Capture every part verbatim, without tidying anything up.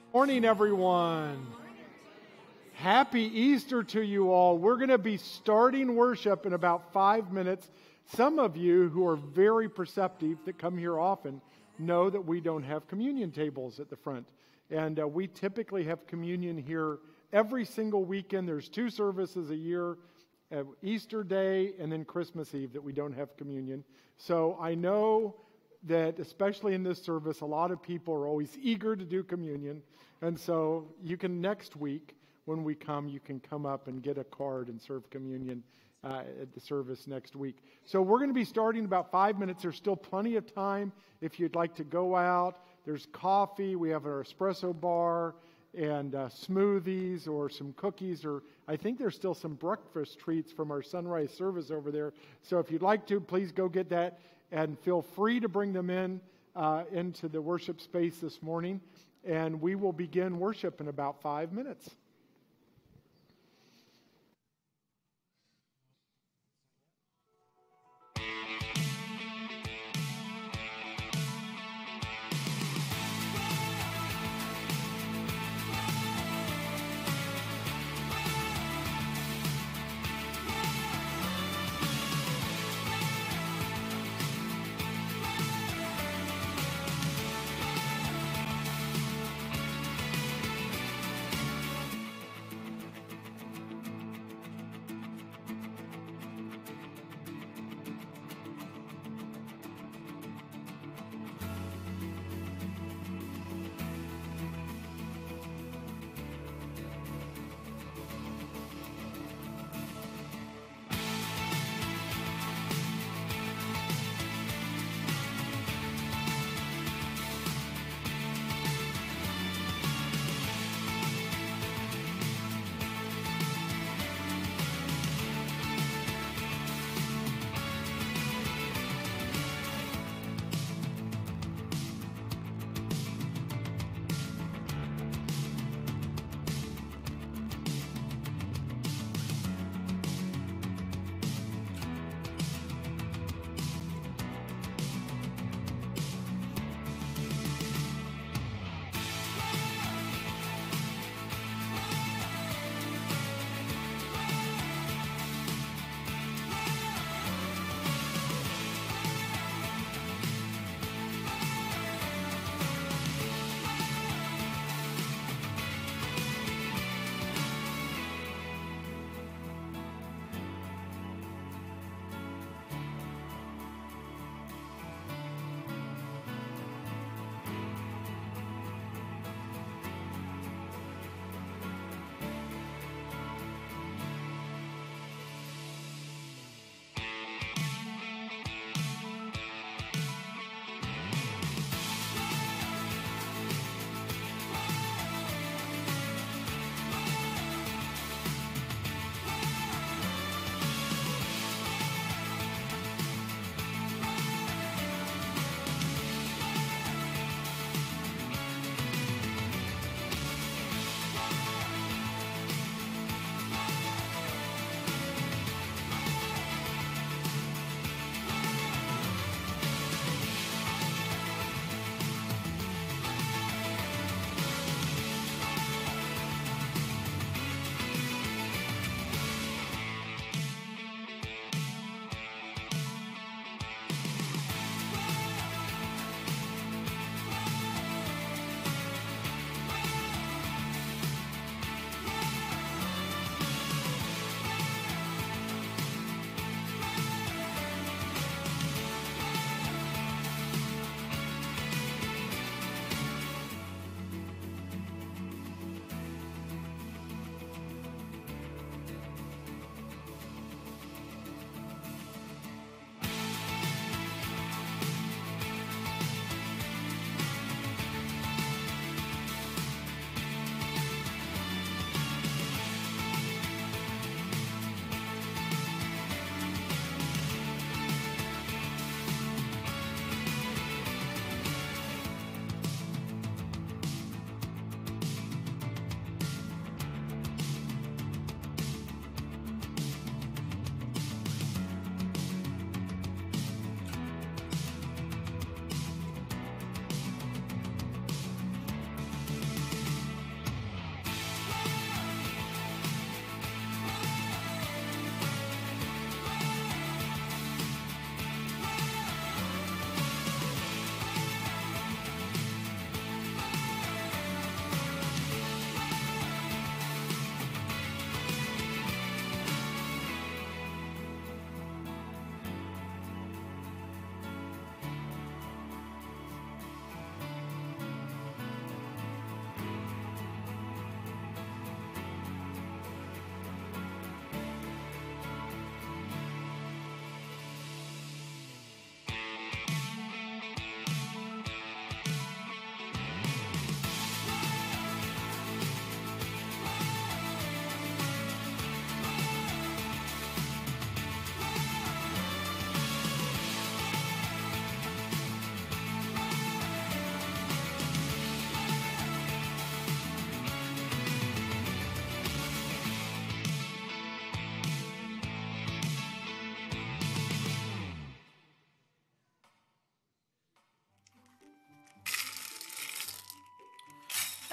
Morning, everyone. Happy Easter to you all. We're going to be starting worship in about five minutes. Some of you who are very perceptive that come here often know that we don't have communion tables at the front. And uh, we typically have communion here every single weekend. There's two services a year, uh, Easter Day and then Christmas Eve, that we don't have communion. So I know that especially in this service, a lot of people are always eager to do communion. And so you can next week, when we come, you can come up and get a card and serve communion uh, at the service next week. So we're going to be starting in about five minutes. There's still plenty of time if you'd like to go out. There's coffee. We have our espresso bar and uh, smoothies or some cookies, or I think there's still some breakfast treats from our sunrise service over there. So if you'd like to, please go get that. And feel free to bring them in uh, into the worship space this morning. And we will begin worship in about five minutes.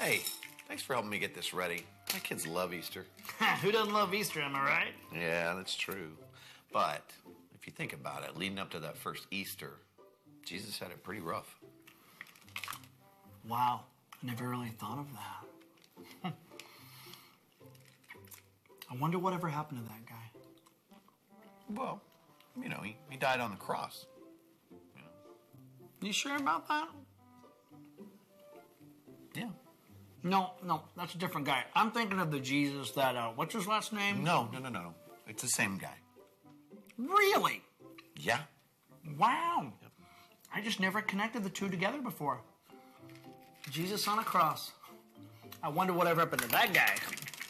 Hey, thanks for helping me get this ready. My kids love Easter. Who doesn't love Easter, am I right? Yeah, that's true. But if you think about it, leading up to that first Easter, Jesus had it pretty rough. Wow, I never really thought of that. I wonder whatever happened to that guy. Well, you know, he, he died on the cross. You know. You sure about that? Yeah. No, no, that's a different guy. I'm thinking of the Jesus that, uh, what's his last name? No, no, no, no. It's the same guy. Really? Yeah. Wow. Yep. I just never connected the two together before. Jesus on a cross. I wonder whatever happened to that guy.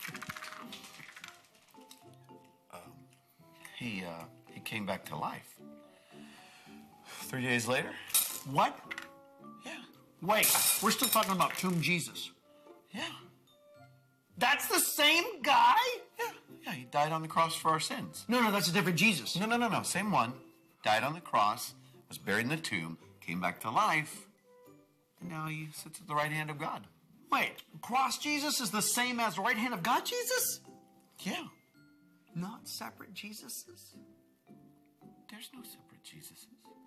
Um, he, uh, he came back to life. Three days later. What? Yeah. Wait, we're still talking about Tomb Jesus. Yeah. That's the same guy? Yeah. Yeah, he died on the cross for our sins. No, no, that's a different Jesus. No, no, no, no. Same one. Died on the cross, was buried in the tomb, came back to life, and now he sits at the right hand of God. Wait, cross Jesus is the same as the right hand of God Jesus? Yeah. Not separate Jesuses? There's no separate Jesuses.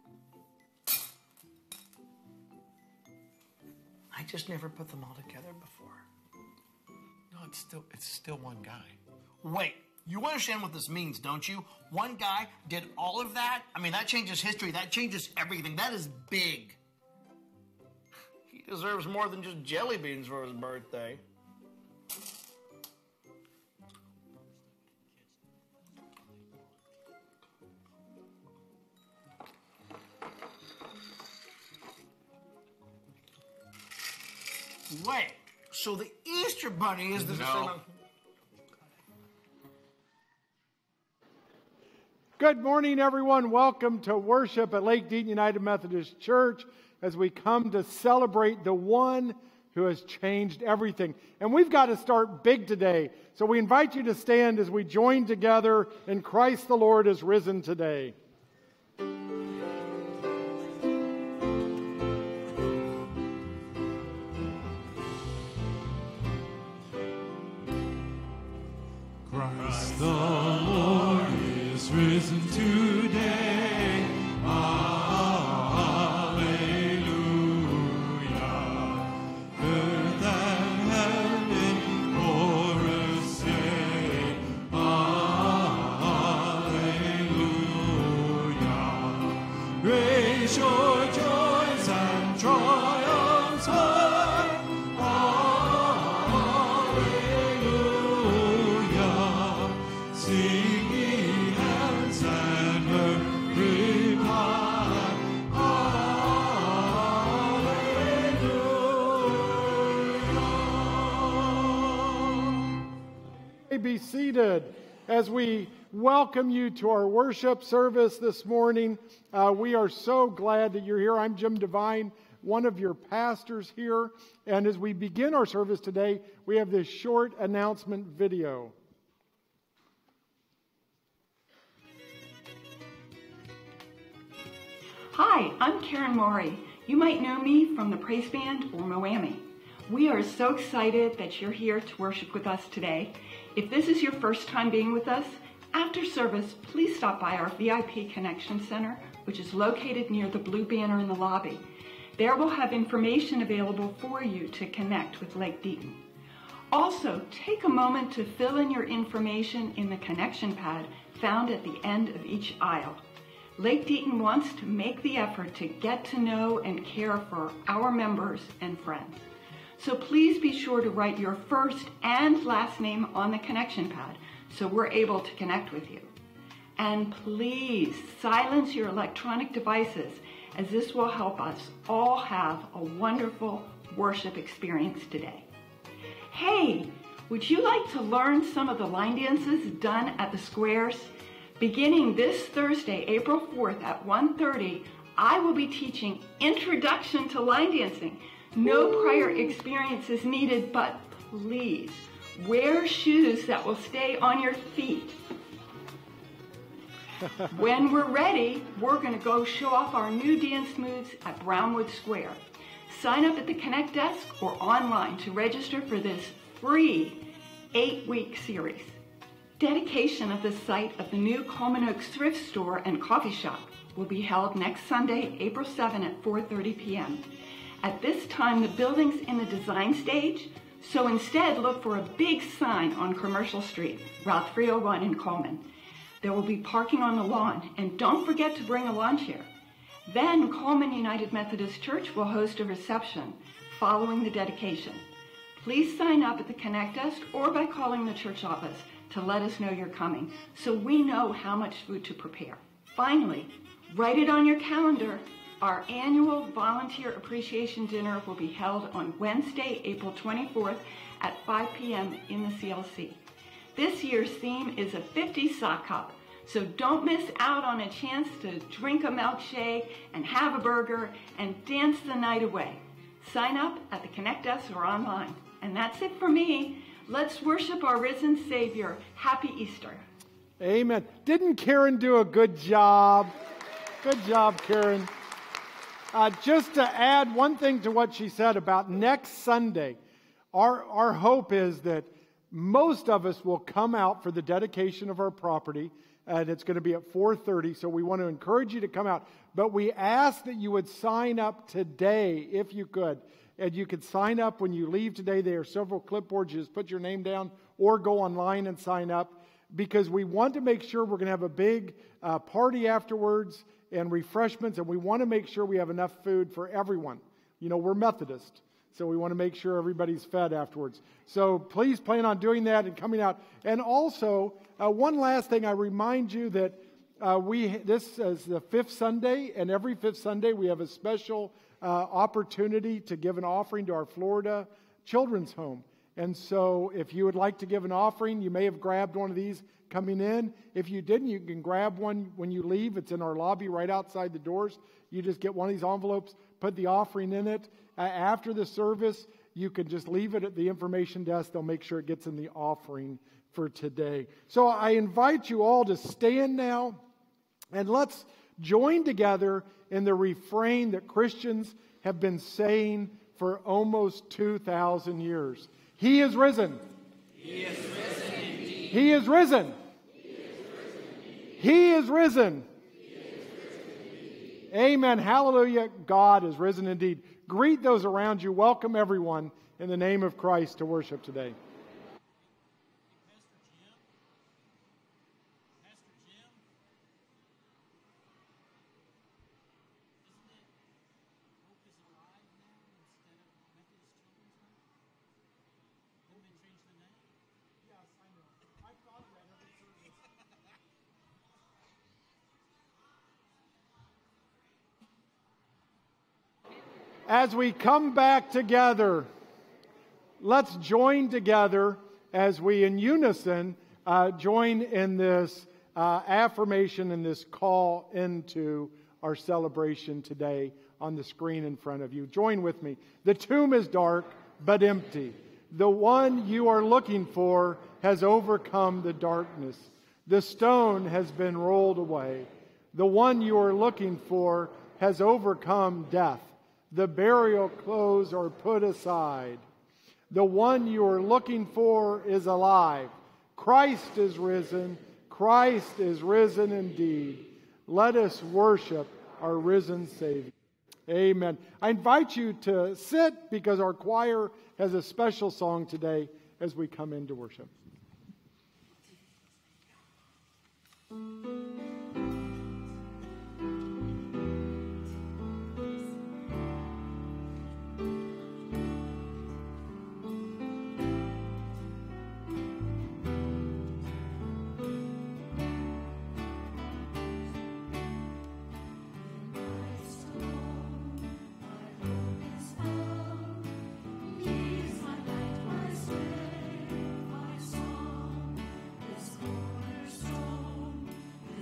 I just never put them all together before. No, it's still it's still one guy. Wait, you understand what this means, don't you? One guy did all of that? I mean, that changes history. That changes everything. That is big. He deserves more than just jelly beans for his birthday. Wait, so the Easter Bunny is the... No. Good morning, everyone. Welcome to worship at Lake Deaton United Methodist Church as we come to celebrate the one who has changed everything. And we've got to start big today. So we invite you to stand as we join together in Christ the Lord is risen today. Christ the Lord is risen today. Alleluia. Earth and heaven in chorus say, Alleluia. Raise your joys and triumphs high. Alleluia. Sing ye hands and every part. Alleluia. You may be seated as we welcome you to our worship service this morning. Uh, we are so glad that you're here. I'm Jim Devine, one of your pastors here. And as we begin our service today, we have this short announcement video. Hi, I'm Karen Maury. You might know me from the Praise Band or Moami. We are so excited that you're here to worship with us today. If this is your first time being with us, after service, please stop by our V I P Connection Center, which is located near the blue banner in the lobby. There we'll have information available for you to connect with Lake Deaton. Also, take a moment to fill in your information in the connection pad found at the end of each aisle. Lake Deaton wants to make the effort to get to know and care for our members and friends. So please be sure to write your first and last name on the connection pad so we're able to connect with you. And please silence your electronic devices, as this will help us all have a wonderful worship experience today. Hey, would you like to learn some of the line dances done at the squares? Beginning this Thursday, April fourth at one thirty, I will be teaching Introduction to Line Dancing. No prior experience is needed, but please wear shoes that will stay on your feet. When we're ready, we're going to go show off our new dance moves at Brownwood Square. Sign up at the Connect desk or online to register for this free eight-week series. Dedication of the site of the new Coleman Oaks thrift store and coffee shop will be held next Sunday, April seventh at four thirty p m At this time, the building's in the design stage, so instead look for a big sign on Commercial Street, Route three oh one in Coleman. There will be parking on the lawn, and don't forget to bring a lawn chair. Then Coleman United Methodist Church will host a reception following the dedication. Please sign up at the Connect desk or by calling the church office to let us know you're coming so we know how much food to prepare. Finally, write it on your calendar. Our annual Volunteer Appreciation Dinner will be held on Wednesday, April twenty-fourth at five p m in the C L C. This year's theme is a fifties sock hop, so don't miss out on a chance to drink a milkshake and have a burger and dance the night away. Sign up at the Connect desk or online. And that's it for me. Let's worship our risen Savior. Happy Easter. Amen. Didn't Karen do a good job? Good job, Karen. Uh, just to add one thing to what she said about next Sunday, our, our hope is that most of us will come out for the dedication of our property, and it's going to be at four thirty, so we want to encourage you to come out. But we ask that you would sign up today, if you could. And you could sign up when you leave today. There are several clipboards. You just put your name down or go online and sign up, because we want to make sure we're going to have a big uh, party afterwards and refreshments, and we want to make sure we have enough food for everyone. You know, we're Methodist, so we want to make sure everybody's fed afterwards. So please plan on doing that and coming out. And also, uh, one last thing, I remind you that uh, we this is the fifth Sunday, and every fifth Sunday we have a special uh, opportunity to give an offering to our Florida Children's Home. And so if you would like to give an offering, you may have grabbed one of these coming in. If you didn't, you can grab one when you leave. It's in our lobby right outside the doors. You just get one of these envelopes, put the offering in it. Uh, after the service, you can just leave it at the information desk. They'll make sure it gets in the offering for today. So I invite you all to stand now, and let's join together in the refrain that Christians have been saying for almost two thousand years. He is risen. He is risen indeed. He is risen. He is risen. Amen. Hallelujah. God is risen indeed. Greet those around you. Welcome everyone in the name of Christ to worship today. As we come back together, let's join together as we in unison uh, join in this uh, affirmation and this call into our celebration today on the screen in front of you. Join with me. The tomb is dark but empty. The one you are looking for has overcome the darkness. The stone has been rolled away. The one you are looking for has overcome death. The burial clothes are put aside. The one you are looking for is alive. Christ is risen. Christ is risen indeed. Let us worship our risen Savior. Amen. I invite you to sit because our choir has a special song today as we come into worship. This cornerstone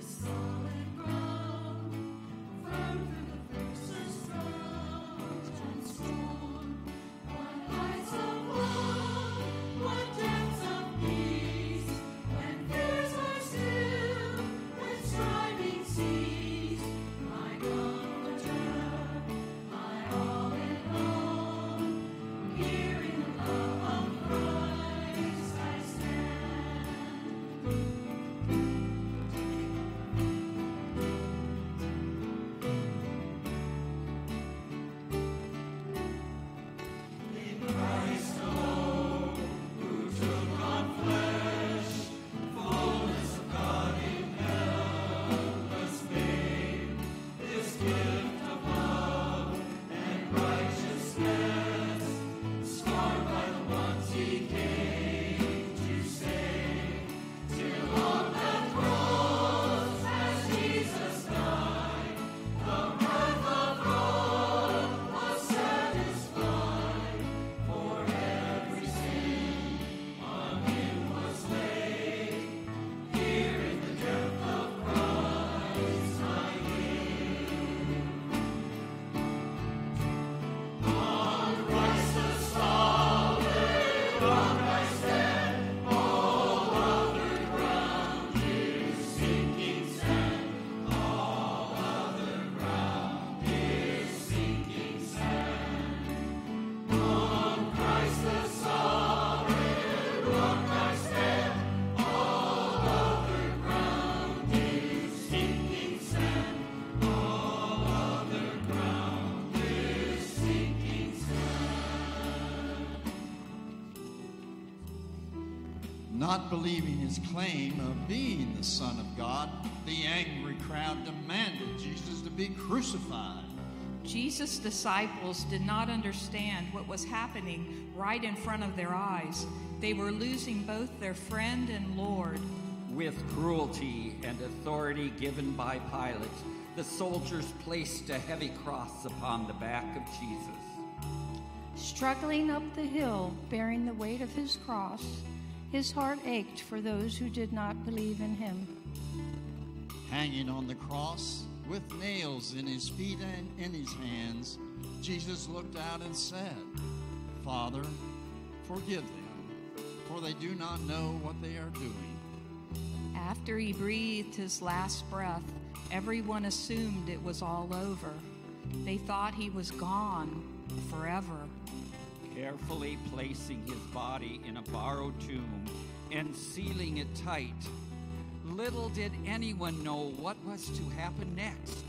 Not believing his claim of being the Son of God, the angry crowd demanded Jesus to be crucified. Jesus' disciples did not understand what was happening right in front of their eyes. They were losing both their friend and Lord. With cruelty and authority given by Pilate, the soldiers placed a heavy cross upon the back of Jesus. Struggling up the hill, bearing the weight of his cross, his heart ached for those who did not believe in him. Hanging on the cross, with nails in his feet and in his hands, Jesus looked out and said, Father, forgive them, for they do not know what they are doing. After he breathed his last breath, everyone assumed it was all over. They thought he was gone forever. Carefully placing his body in a borrowed tomb and sealing it tight, little did anyone know what was to happen next.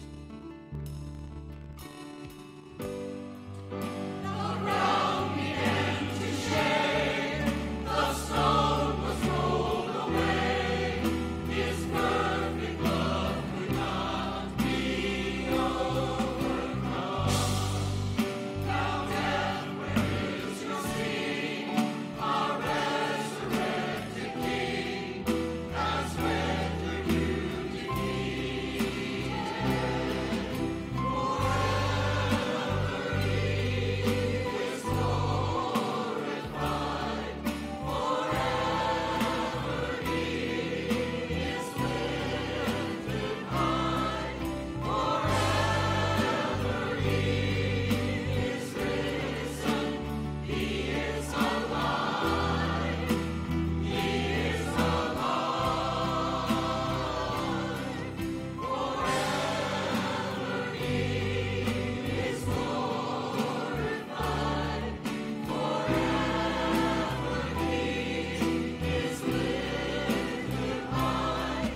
The ground began to shake, the stone was rolled away, his perfect love could not be overcome. Now death, where is your sting? Our resurrected King has rendered you defeated. Forever he is glorified. Forever he is lifted high. Forever he is risen. He is alive. He is alive. Forever he is glorified. Forever he is lifted high.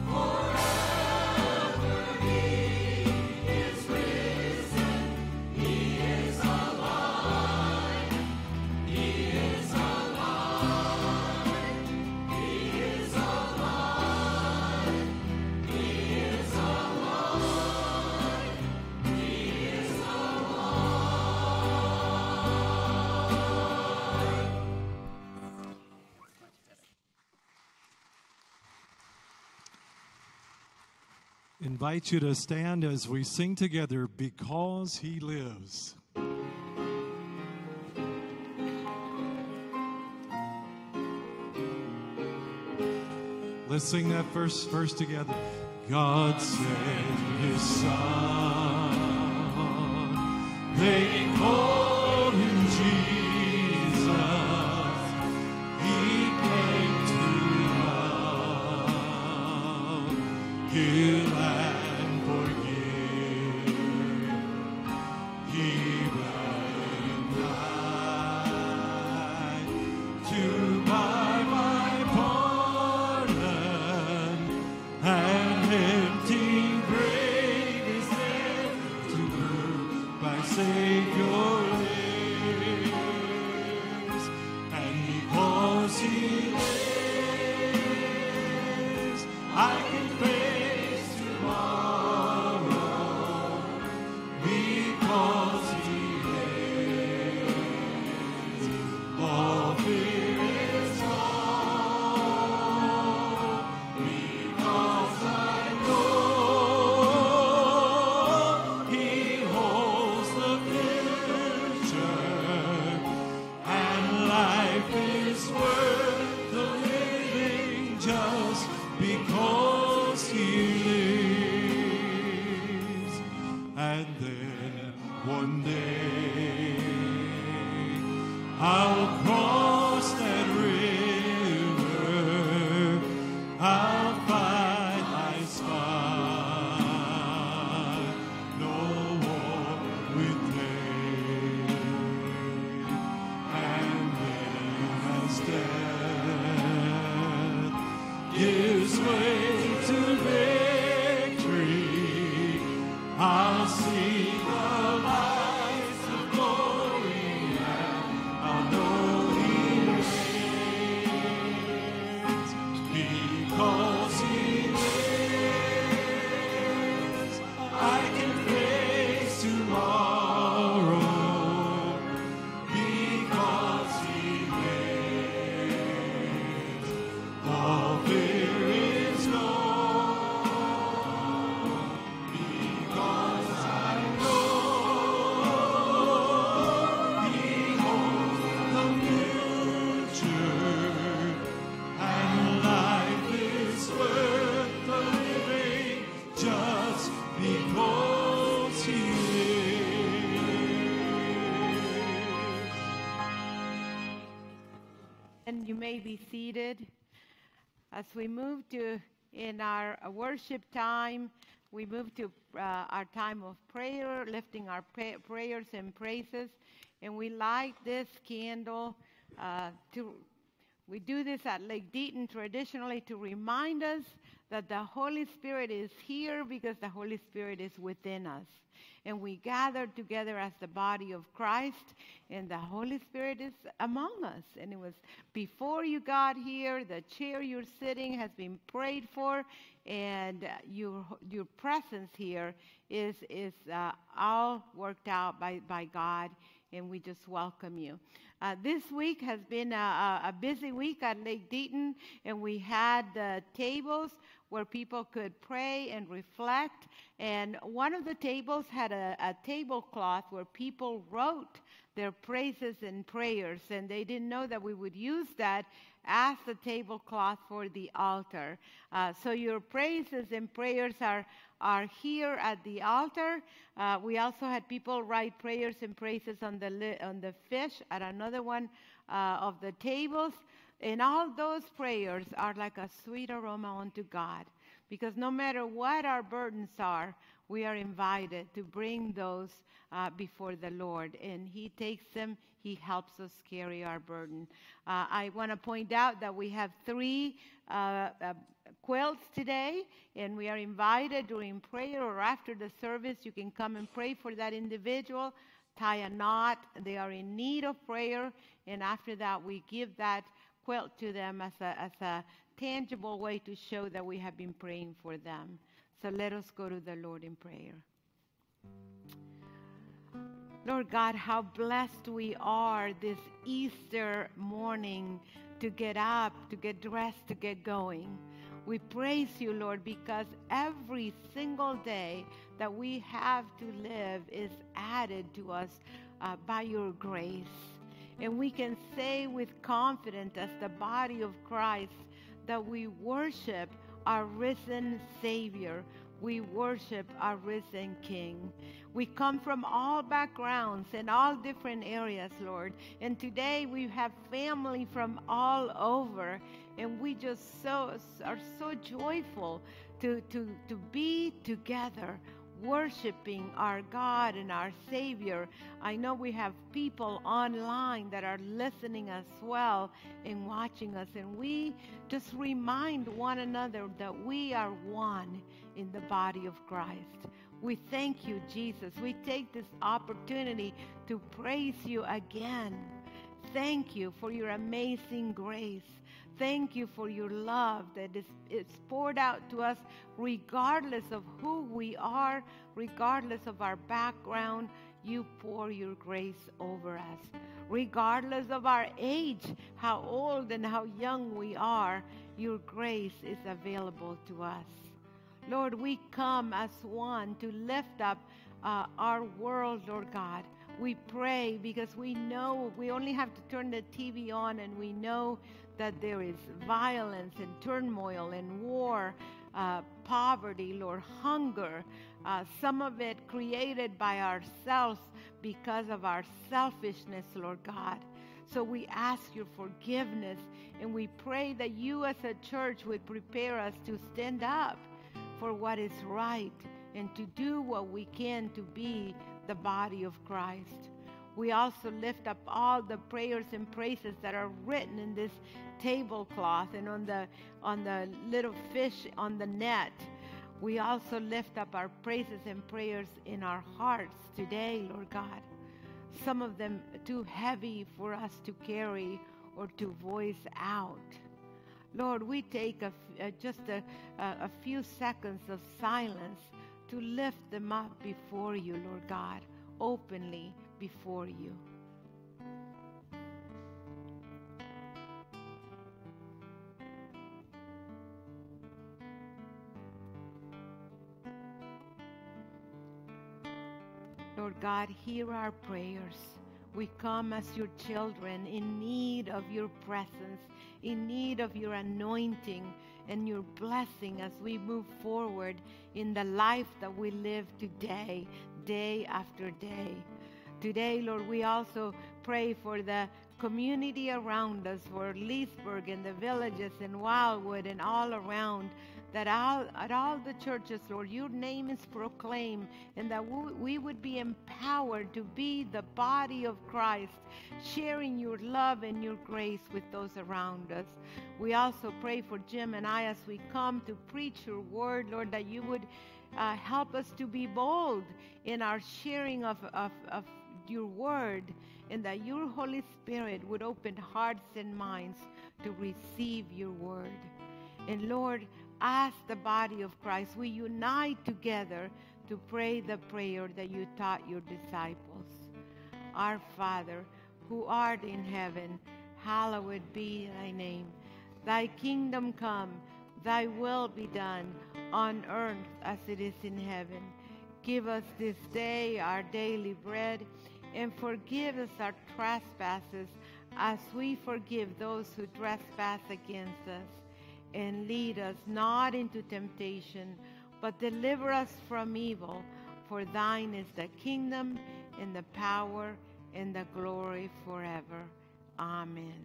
Forever he is risen. He is alive. He is alive. He is alive. He is alive. He is Invite you to stand as we sing together, Because He Lives. Let's sing that first verse together. God sent his son. They called him Jesus. He came to love, heal and forgive. He bled and died to buy my pardon, and empty grave is there to prove my Savior lives. And because He lives, I can face tomorrow. Because He lives, all fear is gone. Because I know He holds the future, and life is worth the living just because He lives. And then one day I'll cross that river, I'll find my spot, no war with pain. And then as death gives way to victory, I'll see the lights of glory, and I'll know He reigns. may be seated. As we move to, in our worship time, we move to uh, our time of prayer, lifting our pa- prayers and praises. And we light this candle uh, to, we do this at Lake Deaton traditionally to remind us that the Holy Spirit is here because the Holy Spirit is within us. And we gather together as the body of Christ, and the Holy Spirit is among us. And it was before you got here, the chair you're sitting has been prayed for, and your your presence here is is uh, all worked out by, by God, and we just welcome you. Uh, this week has been a, a busy week at Lake Deaton, and we had the tables where people could pray and reflect. And one of the tables had a, a tablecloth where people wrote their praises and prayers, and they didn't know that we would use that as the tablecloth for the altar. Uh, so your praises and prayers are are here at the altar. Uh, we also had people write prayers and praises on the li- on the fish at another one uh, of the tables. And all those prayers are like a sweet aroma unto God, because no matter what our burdens are, we are invited to bring those uh, before the Lord, and He takes them. He helps us carry our burden. Uh, I want to point out that we have three uh, uh, quilts today, and we are invited during prayer or after the service. You can come and pray for that individual, tie a knot. They are in need of prayer, and after that, we give that quilt to them as a, as a tangible way to show that we have been praying for them. So let us go to the Lord in prayer. Lord God, how blessed we are this Easter morning to get up, to get dressed, to get going. We praise you, Lord, because every single day that we have to live is added to us uh, by your grace. And we can say with confidence as the body of Christ that we worship our risen Savior. We worship our risen King. We come from all backgrounds and all different areas, Lord. And today we have family from all over. And we just so are so joyful to, to, to be together, worshiping our God and our Savior. I know we have people online that are listening as well and watching us, and we just remind one another that we are one in the body of Christ. We thank you, Jesus. We take this opportunity to praise you again. Thank you for your amazing grace. Thank you for your love that is, is poured out to us regardless of who we are, regardless of our background. You pour your grace over us. Regardless of our age, how old and how young we are, your grace is available to us. Lord, we come as one to lift up uh, our world, Lord God. We pray because we know we only have to turn the T V on, and we know that there is violence and turmoil and war, uh, poverty, Lord, hunger, uh, some of it created by ourselves because of our selfishness, Lord God. So we ask your forgiveness, and we pray that you as a church would prepare us to stand up for what is right and to do what we can to be the body of Christ. We also lift up all the prayers and praises that are written in this tablecloth and on the on the little fish on the net. We also lift up our praises and prayers in our hearts today, Lord God. Some of them too heavy for us to carry or to voice out. Lord, we take a, uh, just a, a few seconds of silence to lift them up before you, Lord God, openly before you. Lord God, hear our prayers. We come as your children in need of your presence, in need of your anointing and your blessing as we move forward in the life that we live today, day after day. Today, Lord, we also pray for the community around us, for Leesburg and the villages and Wildwood and all around, that all, at all the churches, Lord, your name is proclaimed, and that we, we would be empowered to be the body of Christ, sharing your love and your grace with those around us. We also pray for Jim and I as we come to preach your word, Lord, that you would uh, help us to be bold in our sharing of, of, of your word, and that your Holy Spirit would open hearts and minds to receive your word. And Lord, as the body of Christ, we unite together to pray the prayer that you taught your disciples. Our Father, who art in heaven, hallowed be thy name. Thy kingdom come, thy will be done on earth as it is in heaven. Give us this day our daily bread, and forgive us our trespasses as we forgive those who trespass against us. And lead us not into temptation, but deliver us from evil. For thine is the kingdom, and the power, and the glory forever. Amen.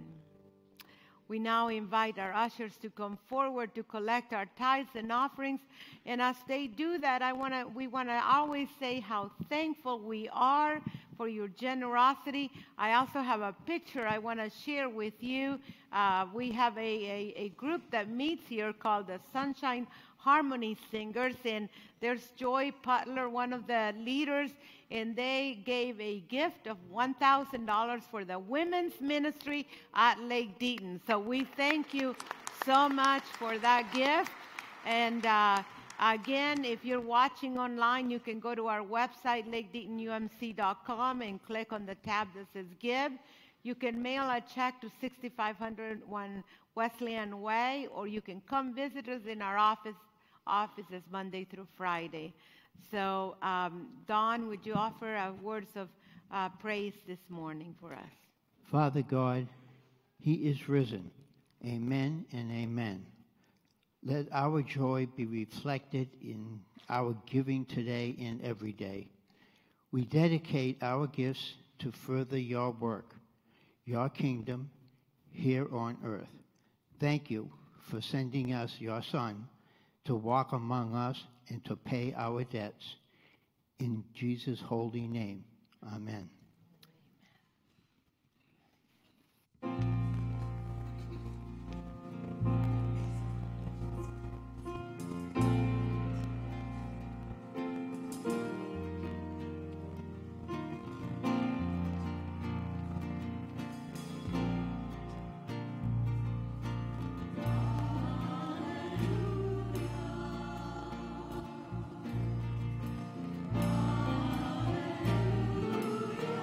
We now invite our ushers to come forward to collect our tithes and offerings. And as they do that, I wanna, we want to always say how thankful we are for your generosity. I also have a picture I want to share with you. Uh, we have a, a, a group that meets here called the Sunshine Harmony Singers, and there's Joy Putler, one of the leaders, and they gave a gift of one thousand dollars for the women's ministry at Lake Deaton. So we thank you so much for that gift. And uh, again, if you're watching online, you can go to our website, lake deaton u m c dot com, and click on the tab that says Give. You can mail a check to sixty-five hundred one Wesleyan Way, or you can come visit us in our office offices Monday through Friday. So, um, Don, would you offer uh, words of uh, praise this morning for us? Father God, he is risen. Amen and amen. Let our joy be reflected in our giving today and every day. We dedicate our gifts to further your work, your kingdom here on earth. Thank you for sending us your Son to walk among us and to pay our debts. In Jesus' holy name, amen. Hallelujah.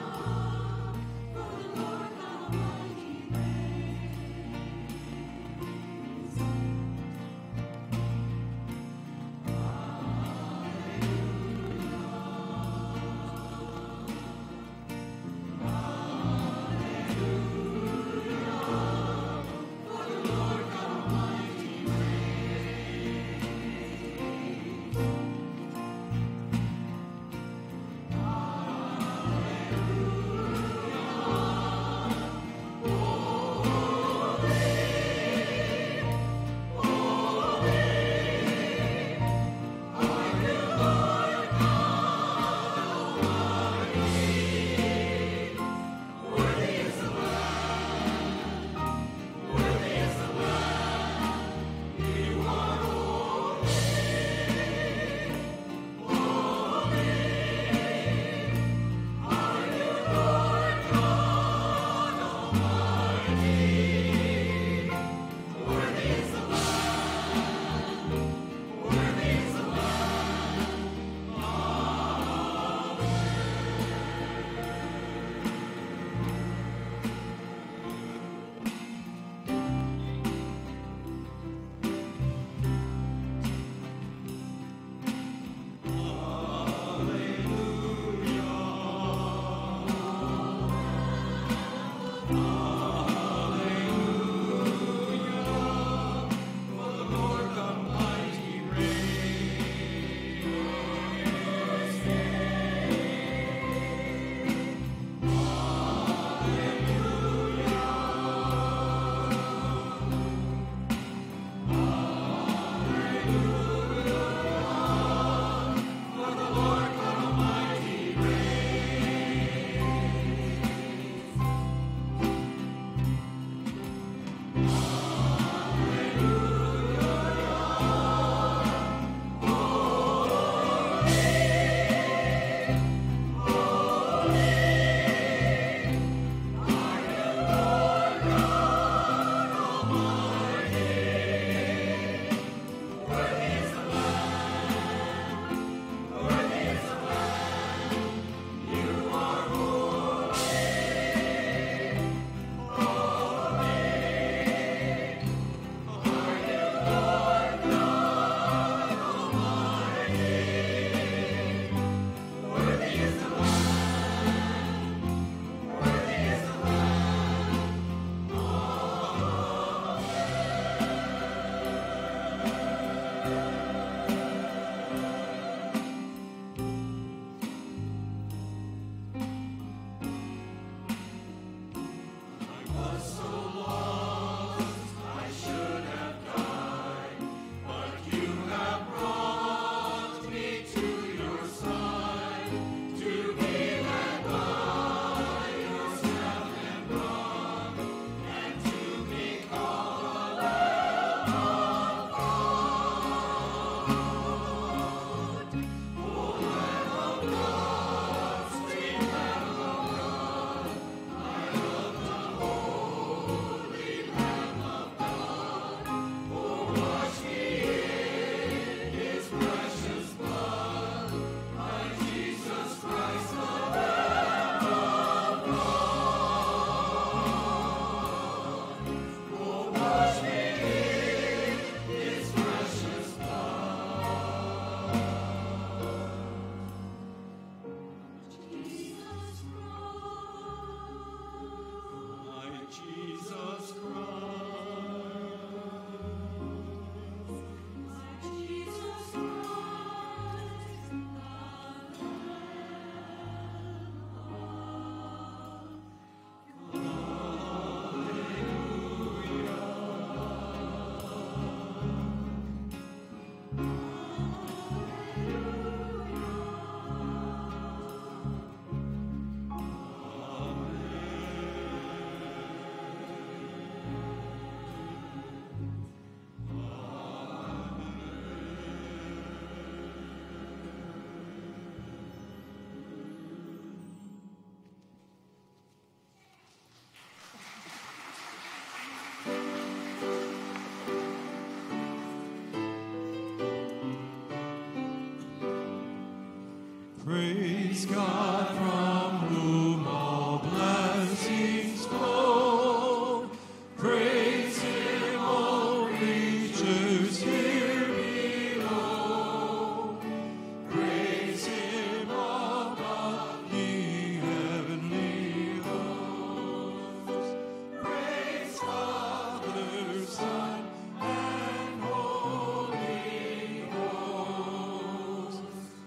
Praise God from whom all blessings flow. Praise Him, all creatures here below. Praise Him above, ye heavenly hosts. Praise Father, Son, and Holy Ghost.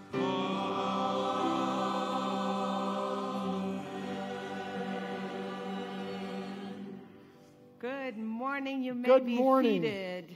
Good morning. You may Good be morning. seated.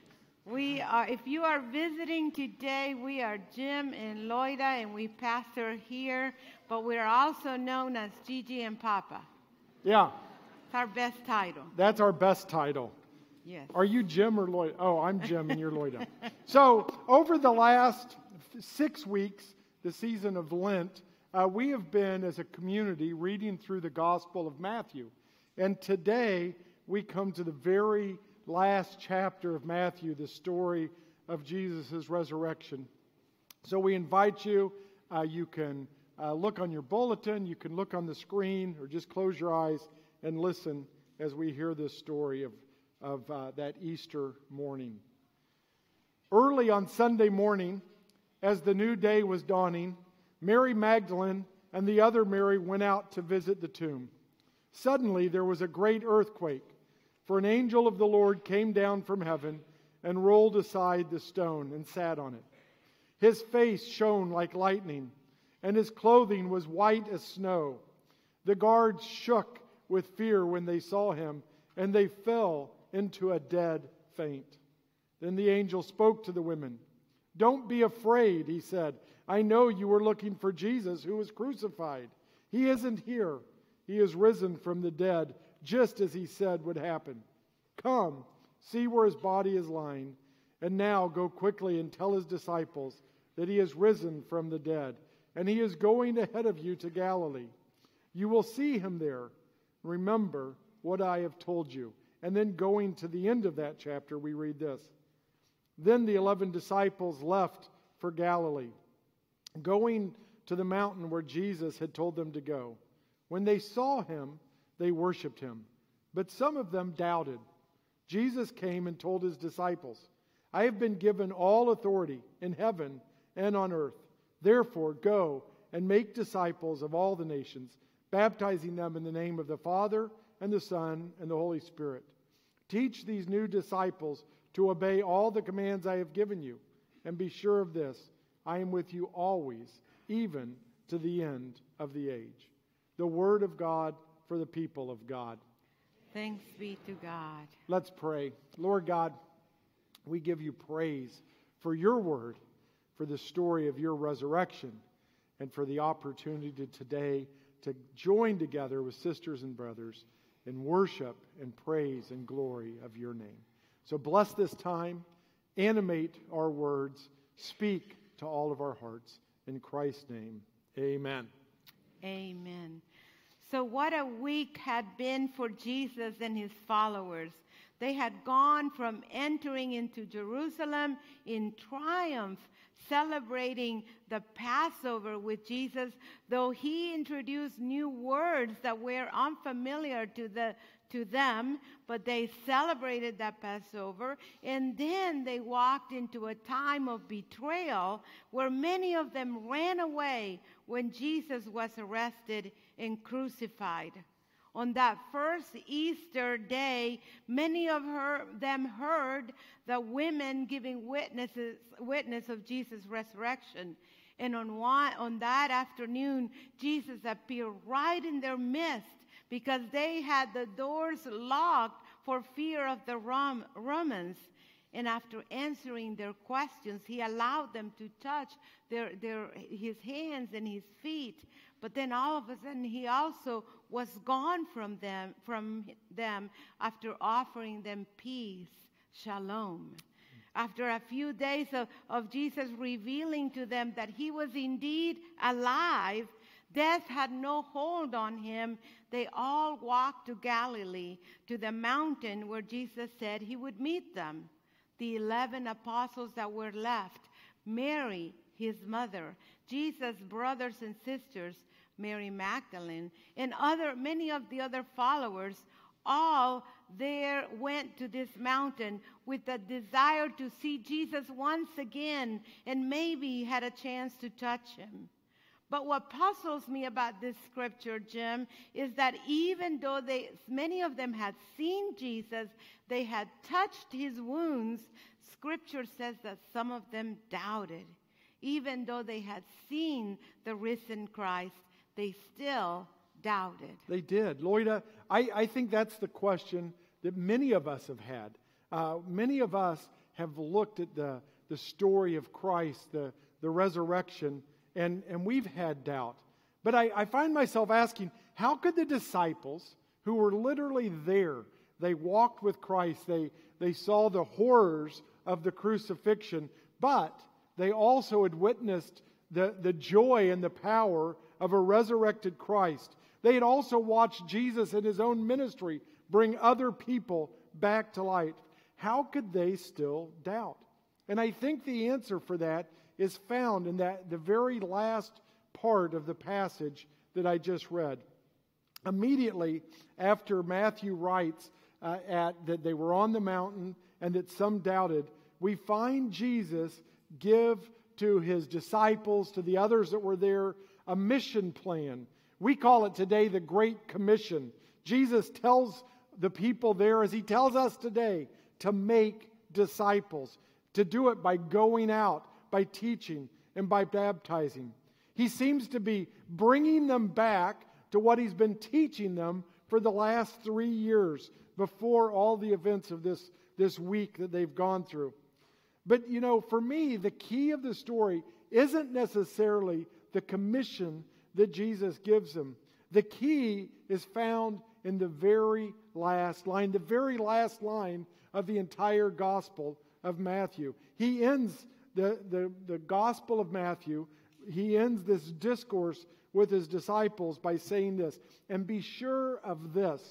We are, if you are visiting today, we are Jim and Loida, and we pastor here, but we are also known as Gigi and Papa. Yeah, It's our best title. that's our best title. Yes. Are you Jim or Lloyd? Oh, I'm Jim and you're Lloyd. So, over the last six weeks, the season of Lent, uh, we have been, as a community, reading through the Gospel of Matthew. And today, we come to the very last chapter of Matthew, the story of Jesus' resurrection. So we invite you, uh, you can uh, look on your bulletin, you can look on the screen, or just close your eyes and listen as we hear this story of, of uh, that Easter morning. Early on Sunday morning, as the new day was dawning, Mary Magdalene and the other Mary went out to visit the tomb. Suddenly there was a great earthquake, for an angel of the Lord came down from heaven and rolled aside the stone and sat on it. His face shone like lightning, and his clothing was white as snow. The guards shook with fear when they saw him, and they fell into a dead faint. Then the angel spoke to the women. "Don't be afraid," he said. "I know you were looking for Jesus who was crucified. He isn't here. He is risen from the dead, just as he said would happen. Come, see where his body is lying, and now go quickly and tell his disciples that he is risen from the dead, and he is going ahead of you to Galilee. You will see him there. Remember what I have told you." And then going to the end of that chapter, we read this. Then the eleven disciples left for Galilee, going to the mountain where Jesus had told them to go. When they saw him, they worshiped him, but some of them doubted. Jesus came and told his disciples, "I have been given all authority in heaven and on earth. Therefore, go and make disciples of all the nations, baptizing them in the name of the Father and the Son and the Holy Spirit. Teach these new disciples to obey all the commands I have given you, and be sure of this, I am with you always, even to the end of the age." The word of God for the people of God. Thanks be to God. Let's pray. Lord God, we give you praise for your word, for the story of your resurrection, and for the opportunity to today to join together with sisters and brothers in worship and praise and glory of your name. So bless this time, animate our words, speak to all of our hearts. In Christ's name, amen. Amen. So what a week had been for Jesus and his followers. They had gone from entering into Jerusalem in triumph, celebrating the Passover with Jesus, though he introduced new words that were unfamiliar to the to them, but they celebrated that Passover, and then they walked into a time of betrayal where many of them ran away when Jesus was arrested and crucified. On that first Easter day, many of her, them heard the women giving witnesses, witness of Jesus' resurrection. And on, one, on that afternoon, Jesus appeared right in their midst because they had the doors locked for fear of the Rom- Romans. And after answering their questions, he allowed them to touch their, their, his hands and his feet. But then all of a sudden, he also was gone from them, from them after offering them peace, shalom. After a few days of, of Jesus revealing to them that he was indeed alive, death had no hold on him, they all walked to Galilee, to the mountain where Jesus said he would meet them. The eleven apostles that were left, Mary, his mother, Jesus' brothers and sisters, Mary Magdalene, and other many of the other followers, all there went to this mountain with a desire to see Jesus once again and maybe had a chance to touch him. But what puzzles me about this scripture, Jim, is that even though they, many of them had seen Jesus, they had touched his wounds, scripture says that some of them doubted. Even though they had seen the risen Christ, they still doubted. They did. Loida, I, I think that's the question that many of us have had. Uh, many of us have looked at the, the story of Christ, the, the resurrection, and, and we've had doubt. But I, I find myself asking, how could the disciples, who were literally there, they walked with Christ, they, they saw the horrors of the crucifixion, but they also had witnessed the, the joy and the power of a resurrected Christ. They had also watched Jesus in his own ministry bring other people back to life. How could they still doubt? And I think the answer for that is found in that the very last part of the passage that I just read. Immediately after Matthew writes uh, at that they were on the mountain and that some doubted, we find Jesus give to his disciples, to the others that were there, a mission plan. We call it today the Great Commission. Jesus tells the people there, as he tells us today, to make disciples, to do it by going out, by teaching, and by baptizing. He seems to be bringing them back to what he's been teaching them for the last three years before all the events of this, this week that they've gone through. But, you know, for me, the key of the story isn't necessarily the commission that Jesus gives them. The key is found in the very last line, the very last line of the entire Gospel of Matthew. He ends the, the, the Gospel of Matthew, he ends this discourse with his disciples by saying this, "And be sure of this,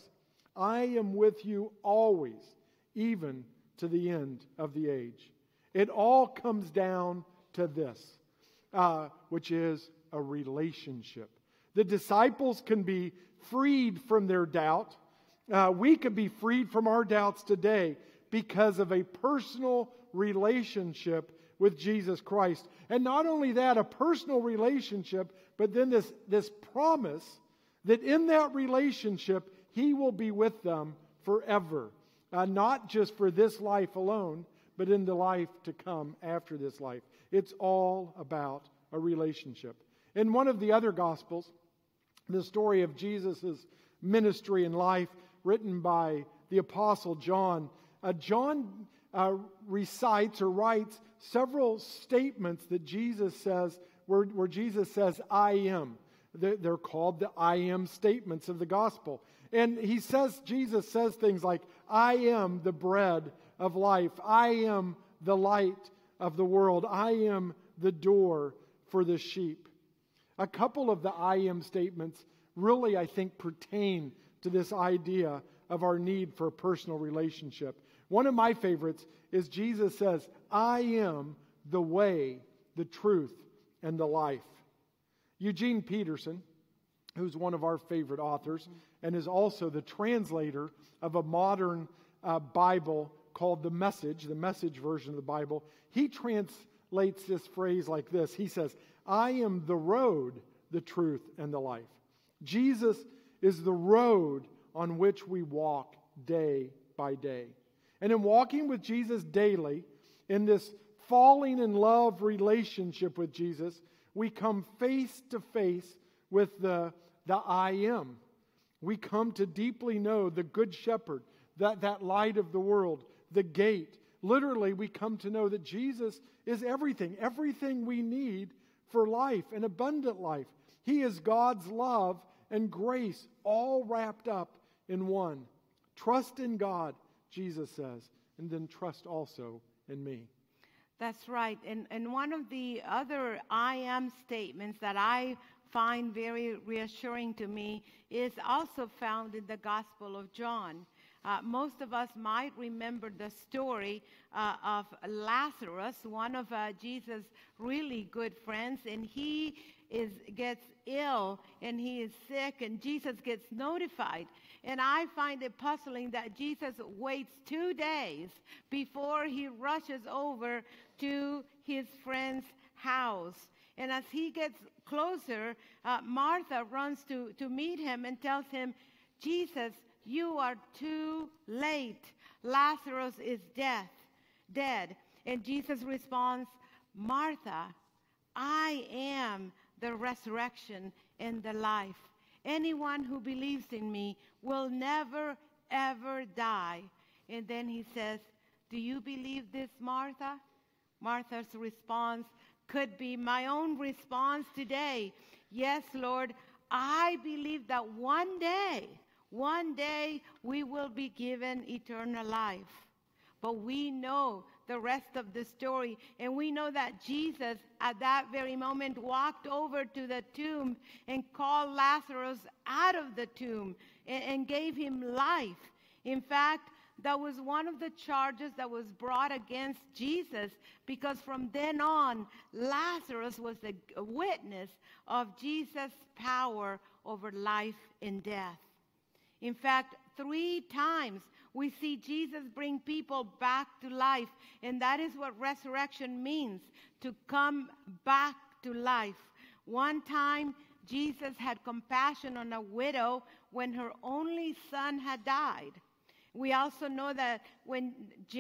I am with you always, even to the end of the age." It all comes down to this, uh, which is a relationship. The disciples can be freed from their doubt. Uh, we can be freed from our doubts today because of a personal relationship with Jesus Christ. And not only that, a personal relationship, but then this, this promise that in that relationship, he will be with them forever. Uh, not just for this life alone, but in the life to come after this life. It's all about a relationship. In one of the other Gospels, the story of Jesus' ministry and life, written by the Apostle John, uh, John uh, recites or writes several statements that Jesus says, where, where Jesus says, "I am." They're, they're called the I am statements of the gospel. And he says, Jesus says things like, "I am the bread of life. I am the light of the world. I am the door for the sheep." A couple of the I am statements really, I think, pertain to this idea of our need for a personal relationship. One of my favorites is Jesus says, "I am the way, the truth, and the life." Eugene Peterson, who's one of our favorite authors and is also the translator of a modern uh, Bible called The Message, the Message version of the Bible, he translates this phrase like this. He says, "I am the road, the truth, and the life." Jesus is the road on which we walk day by day. And in walking with Jesus daily, in this falling in love relationship with Jesus, we come face to face with the, the I am. We come to deeply know the Good Shepherd, that, that light of the world, the gate. Literally, we come to know that Jesus is everything, everything we need for life, an abundant life. He is God's love and grace all wrapped up in one. Trust in God, Jesus says, and then trust also in me. That's right. And, and one of the other I am statements that I find very reassuring to me is also found in the Gospel of John. Uh, most of us might remember the story uh, of Lazarus, one of uh, Jesus' really good friends, and he is gets ill and he is sick, and Jesus gets notified. And I find it puzzling that Jesus waits two days before he rushes over to his friend's house. And as he gets closer, uh, Martha runs to, to meet him and tells him, Jesus, you are too late. Lazarus is dead, dead. And Jesus responds, Martha, I am the resurrection and the life. Anyone who believes in me will never, ever die. And then he says, do you believe this, Martha? Martha's response could be my own response today. Yes, Lord, I believe that one day, one day we will be given eternal life. But we know the rest of the story, and we know that Jesus at that very moment walked over to the tomb and called Lazarus out of the tomb and, and gave him life. In fact, that was one of the charges that was brought against Jesus, because from then on, Lazarus was a, a witness of Jesus' power over life and death. In fact, three times we see Jesus bring people back to life, and that is what resurrection means, to come back to life. One time, Jesus had compassion on a widow when her only son had died. We also know that when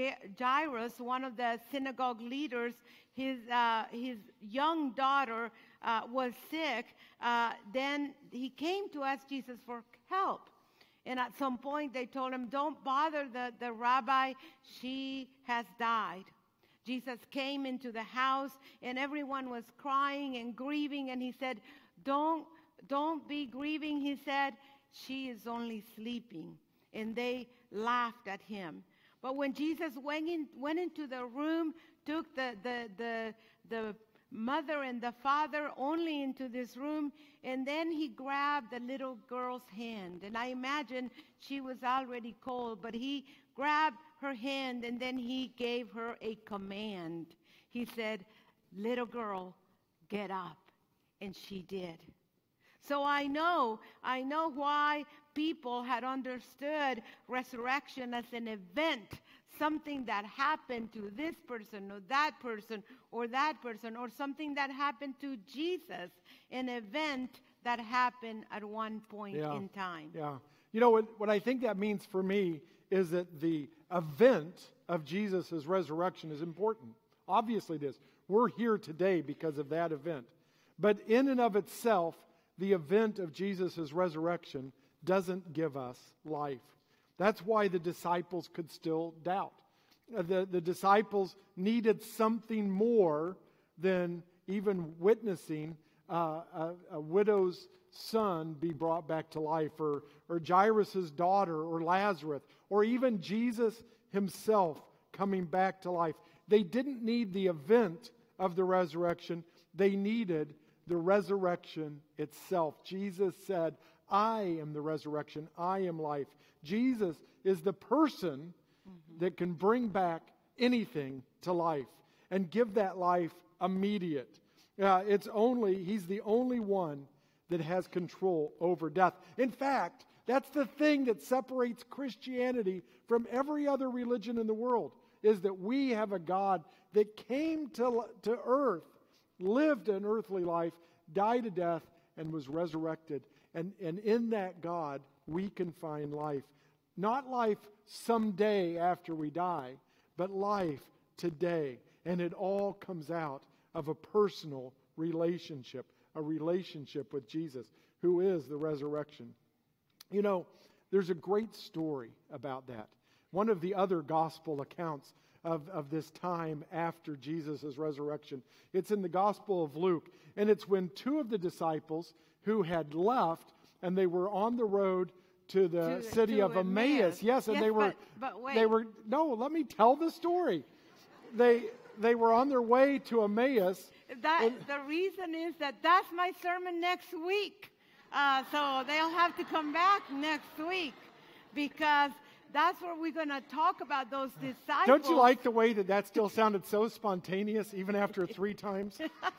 Jairus, one of the synagogue leaders, his, uh, his young daughter uh, was sick, uh, then he came to ask Jesus for help. And at some point they told him, don't bother the, the rabbi, she has died. Jesus came into the house and everyone was crying and grieving, and he said, don't, don't be grieving. He said, she is only sleeping. And they laughed at him. But when Jesus went, in, went into the room, took the, the, the, the mother and the father only into this room, and then he grabbed the little girl's hand. And I imagine she was already cold, but he grabbed her hand and then he gave her a command. He said, little girl, get up. And she did. So I know, I know why people had understood resurrection as an event, something that happened to this person or that person or that person, or something that happened to Jesus, an event that happened at one point yeah. in time. Yeah. You know, what, what I think that means for me is that the event of Jesus' resurrection is important. Obviously it is. We're here today because of that event. But in and of itself, the event of Jesus' resurrection doesn't give us life. That's why the disciples could still doubt. The, the disciples needed something more than even witnessing uh, a, a widow's son be brought back to life, or, or Jairus' daughter, or Lazarus, or even Jesus himself coming back to life. They didn't need the event of the resurrection. They needed the resurrection itself. Jesus said, I am the resurrection. I am life. Jesus is the person mm-hmm. that can bring back anything to life and give that life immediate. Uh, it's only, he's the only one that has control over death. In fact, that's the thing that separates Christianity from every other religion in the world, is that we have a God that came to, to earth, lived an earthly life, died a death, and was resurrected. And, and in that God, we can find life. Not life someday after we die, but life today. And it all comes out of a personal relationship, a relationship with Jesus, who is the resurrection. You know, there's a great story about that. One of the other gospel accounts of, of this time after Jesus' resurrection, it's in the Gospel of Luke. And it's when two of the disciples who had left, and they were on the road to the to, city to of Emmaus. Emmaus. Yes, and yes, they were, but, but wait. they were, no, let me tell the story. They, they were on their way to Emmaus. That, and, the reason is that that's my sermon next week. Uh, so they'll have to come back next week, because that's where we're going to talk about those disciples. Don't you like the way that that still sounded so spontaneous, even after three times?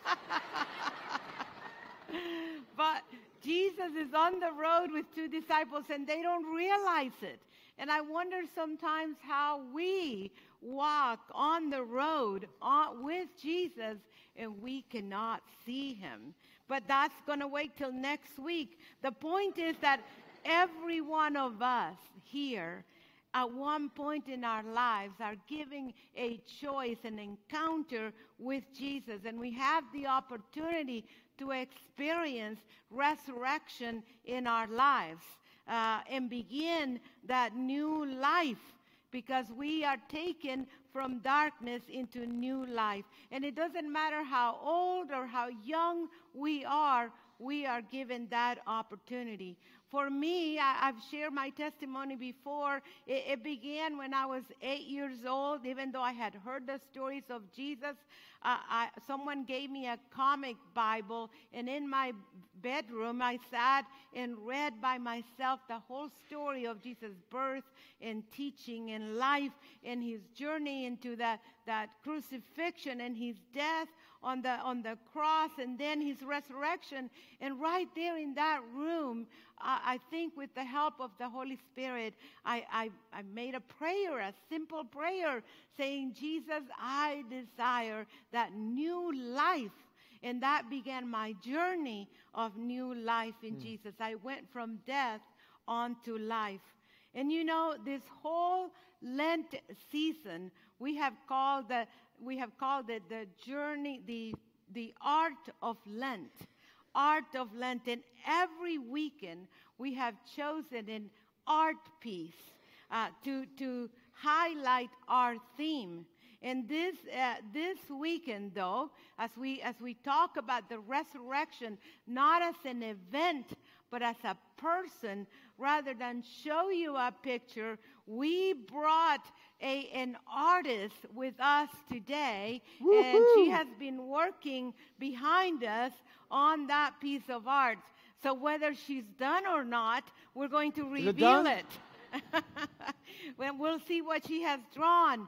But Jesus is on the road with two disciples, and they don't realize it. And I wonder sometimes how we walk on the road on, with Jesus, and we cannot see him. But that's going to wait till next week. The point is that every one of us here, at one point in our lives, are giving a choice, an encounter with Jesus. And we have the opportunity to experience resurrection in our lives uh, and begin that new life, because we are taken from darkness into new life. And it doesn't matter how old or how young we are, we are given that opportunity. For me, I, I've shared my testimony before. It, it began when I was eight years old. Even though I had heard the stories of Jesus, uh, I, someone gave me a comic Bible, and in my bedroom I sat and read by myself the whole story of Jesus' birth and teaching and life and his journey into that, that crucifixion and his death on the on the cross, and then his resurrection. And right there in that room, uh, I think with the help of the Holy Spirit, I, I, I made a prayer, a simple prayer, saying, Jesus, I desire that new life. And that began my journey of new life in mm. Jesus. I went from death on to life. And you know, this whole Lent season, we have called the we have called it the journey, the the art of Lent, art of Lent. And every weekend we have chosen an art piece uh, to to highlight our theme. And this uh, this weekend, though, as we as we talk about the resurrection, not as an event, but as a person, rather than show you a picture, we brought a, an artist with us today. Woo-hoo! And she has been working behind us on that piece of art. So whether she's done or not, we're going to reveal it. it. Well, we'll see what she has drawn.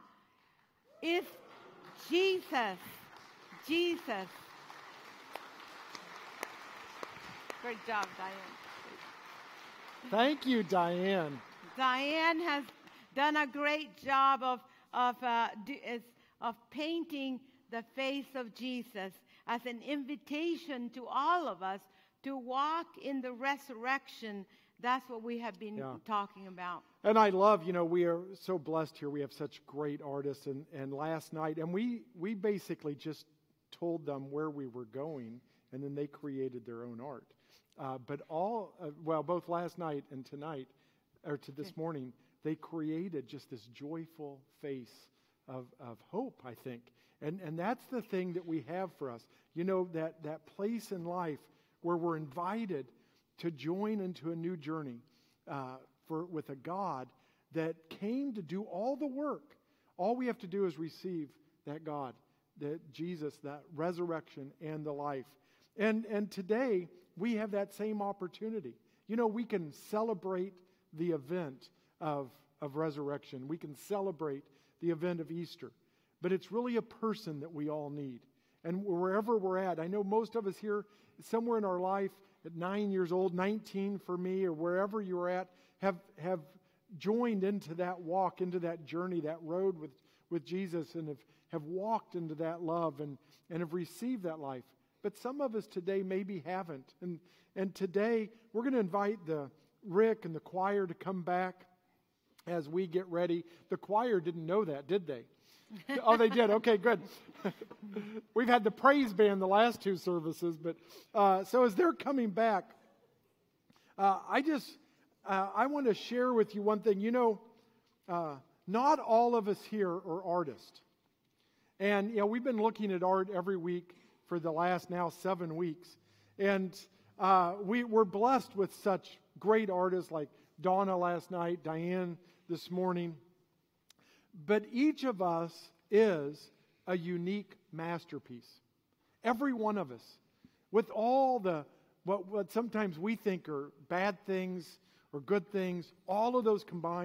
It's Jesus. Jesus. Great job, Diane. Thank you, Diane. Diane has done a great job of of uh, of painting the face of Jesus as an invitation to all of us to walk in the resurrection. That's what we have been yeah. talking about. And I love, you know, we are so blessed here. We have such great artists. And, and last night, and we, we basically just told them where we were going, and then they created their own art. Uh, but all, uh, well, both last night and tonight, or to this morning, they created just this joyful face of, of hope, I think. And, and that's the thing that we have for us. You know, that, that place in life where we're invited to join into a new journey uh, for with a God that came to do all the work. All we have to do is receive that God, that Jesus, that resurrection and the life. And and today we have that same opportunity. You know, we can celebrate the event of, of resurrection. We can celebrate the event of Easter. But it's really a person that we all need. And wherever we're at, I know most of us here, somewhere in our life, at nine years old, nineteen for me, or wherever you're at, have have joined into that walk, into that journey, that road with, with Jesus, and have, have walked into that love and, and have received that life. But some of us today maybe haven't. And and today we're going to invite the Rick and the choir to come back as we get ready. The choir didn't know that, did they? Oh, they did. Okay, good. We've had the praise band the last two services, but uh, so as they're coming back, uh, I just uh, I want to share with you one thing. You know, uh, not all of us here are artists, and you know we've been looking at art every week for the last now seven weeks, and uh, we we're blessed with such great artists like Donna last night, Diane this morning. But each of us is a unique masterpiece. Every one of us. With all the, what, what sometimes we think are bad things or good things, all of those combined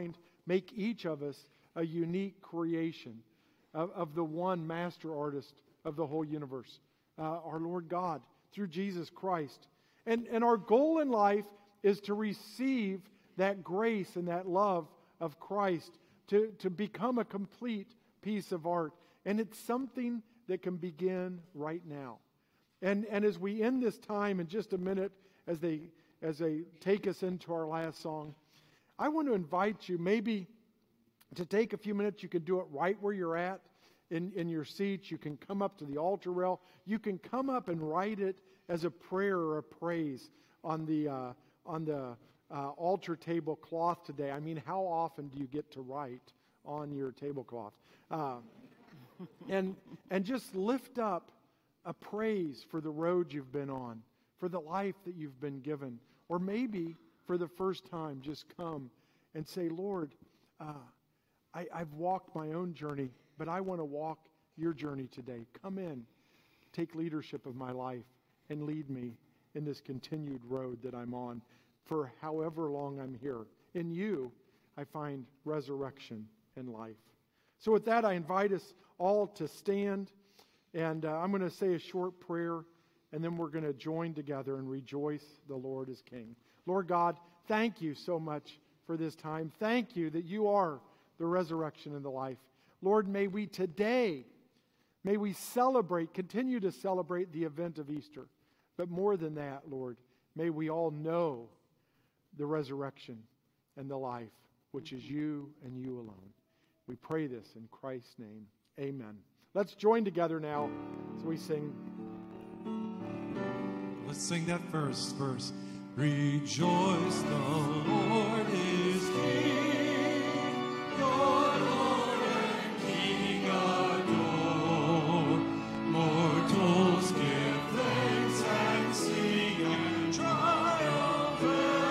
make each of us a unique creation of, of the one master artist of the whole universe, uh, our Lord God, through Jesus Christ. And, and our goal in life is to receive that grace and that love of Christ, to, to become a complete piece of art. And it's something that can begin right now. And, and as we end this time in just a minute, as they, as they take us into our last song, I want to invite you maybe to take a few minutes. You can do it right where you're at in, in your seats. You can come up to the altar rail. You can come up and write it as a prayer or a praise on the, uh, on the uh, altar tablecloth today. I mean, how often do you get to write on your tablecloth? Uh, and, and just lift up a praise for the road you've been on, for the life that you've been given. Or maybe for the first time, just come and say, Lord, uh, I, I've walked my own journey, but I want to walk your journey today. Come in, take leadership of my life, and lead me in this continued road that I'm on for however long I'm here. In you, I find resurrection and life. So with that, I invite us all to stand, and uh, I'm going to say a short prayer, and then we're going to join together and rejoice the Lord is King. Lord God, thank you so much for this time. Thank you that you are the resurrection and the life. Lord, may we today, may we celebrate, continue to celebrate the event of Easter. But more than that, Lord, may we all know the resurrection and the life, which is you and you alone. We pray this in Christ's name. Amen. Let's join together now as we sing. Let's sing that first verse. Rejoice, the Lord is King. Your Lord and King adore. Mortals give thanks and sing and triumph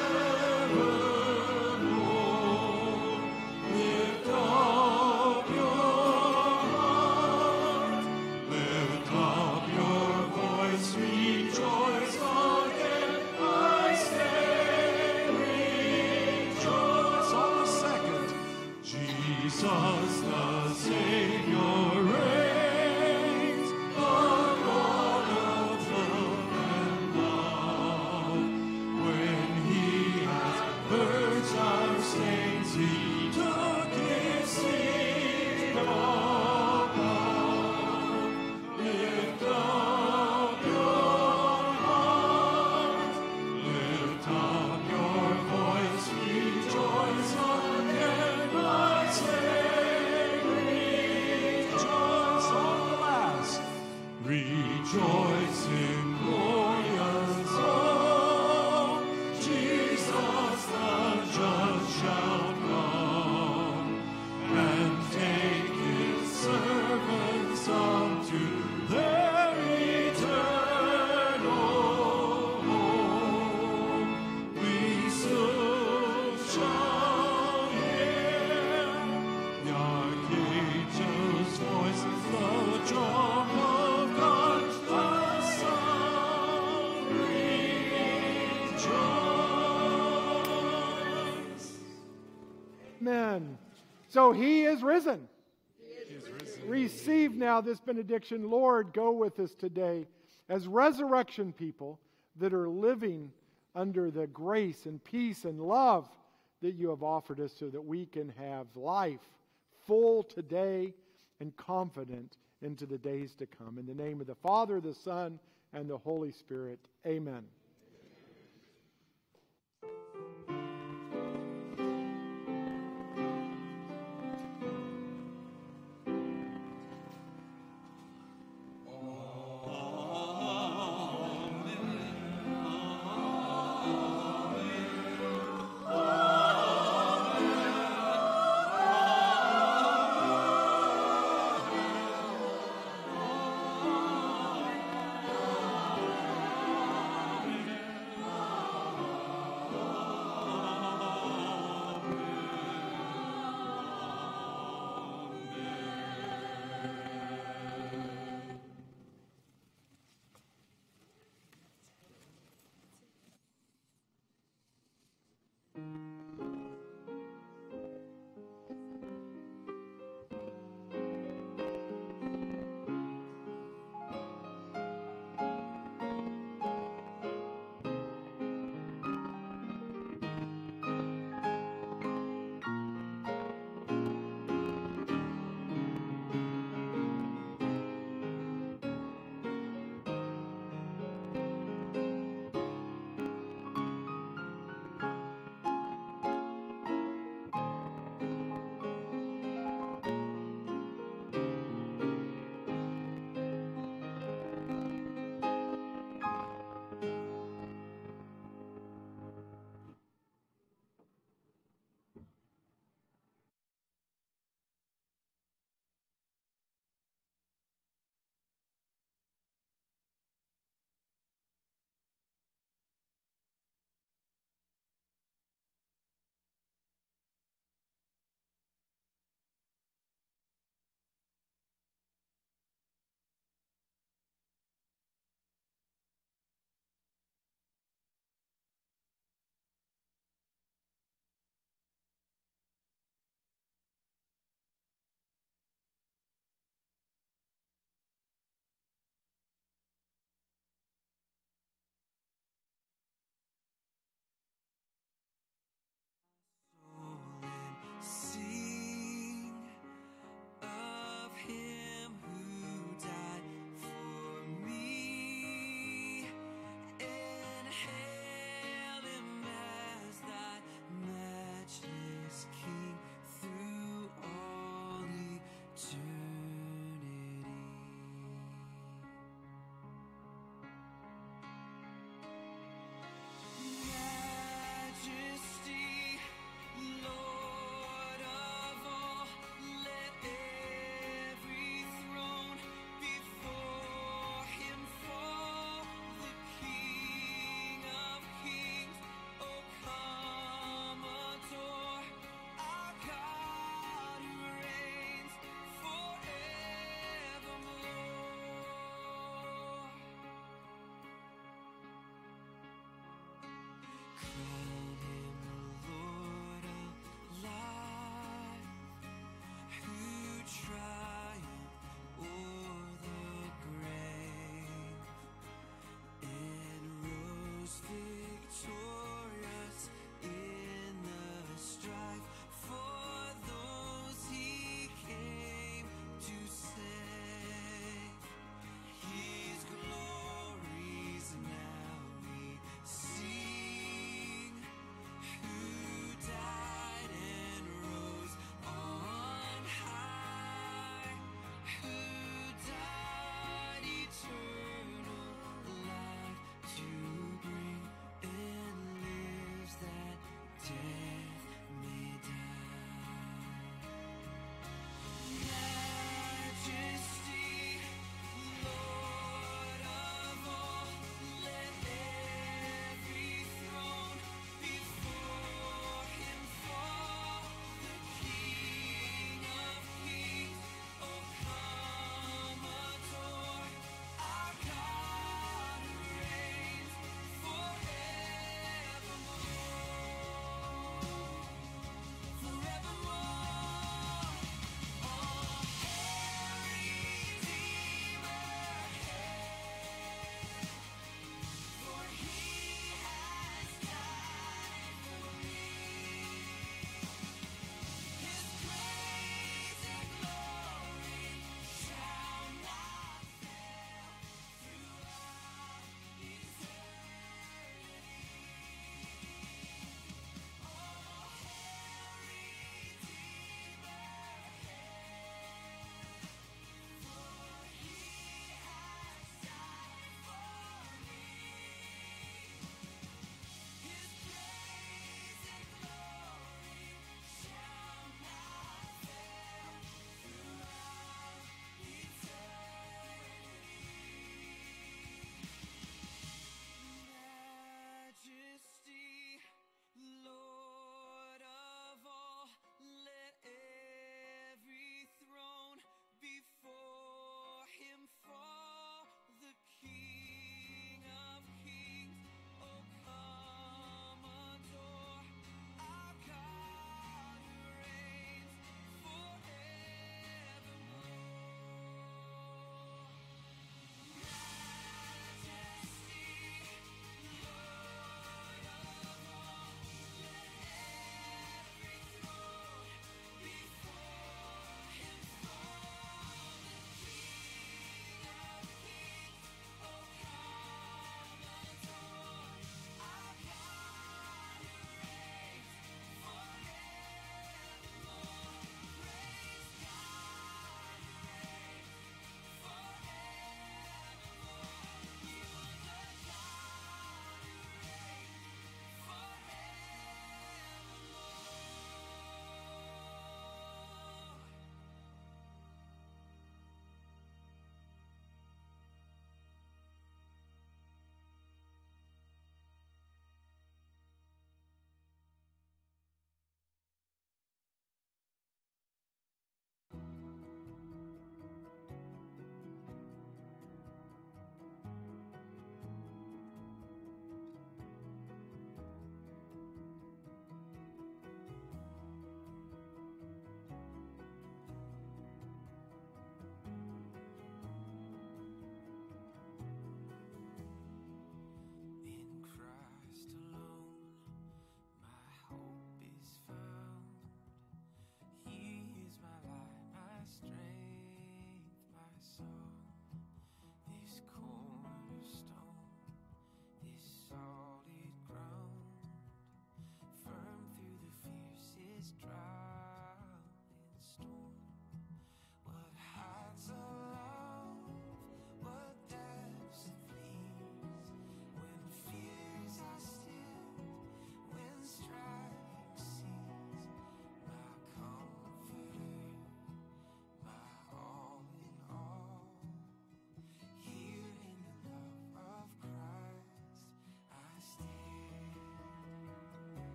evermore. Lift up your heart, lift up your voice, rejoice again. I say, rejoice. On the second, Jesus the Savior reigns, the God of love and love. When He has purged our stains, He took His seat above. Lift up your heart, lift up your voice, rejoice again, I say, rejoice. On the last, rejoice in glorious hope, Jesus the just shall come, and take His servants unto their eternal home. We soon shall hear the archangel's voices, the drum of God, the sound rejoice. Amen. So He is risen. Receive now this benediction. Lord, go with us today as resurrection people that are living under the grace and peace and love that you have offered us so that we can have life full today and confident into the days to come. In the name of the Father, the Son, and the Holy Spirit, amen.